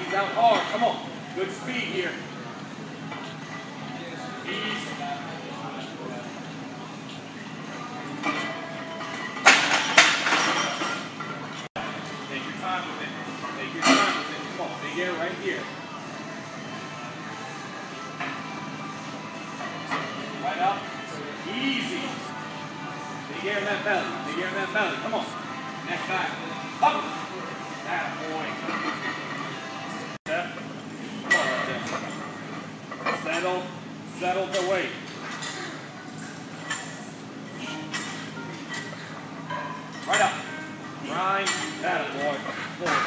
Squeeze out hard. Come on. Good speed here. Ease. Take your time with it. Take your time with it. Come on. Big air right here. Right up. Easy. Big air in that belly. Big air in that belly. Come on. Neck back. Up. That boy. Step. Come on right there. Settle. Settle the weight. Right up. Grind. That boy. Forward.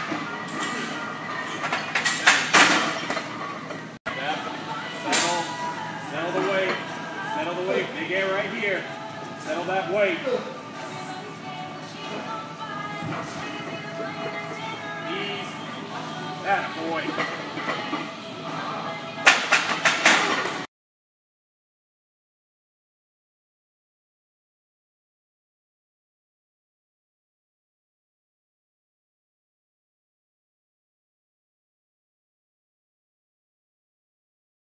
Step. Settle. Settle the weight. Settle the weight. Big air right here. Settle that weight. Ease. That boy.